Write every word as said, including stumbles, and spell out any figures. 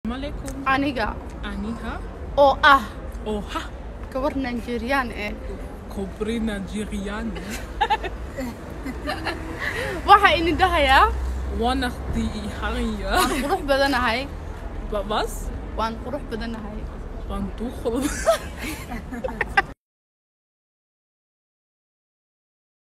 عليكم. aniga aniga oo ah oha gabar Nigerian eh كوبري نيجيريان waxa in dhahayaa وانا اختي حرية qurux badanahay بس waan qurux badanahay waan tuuqo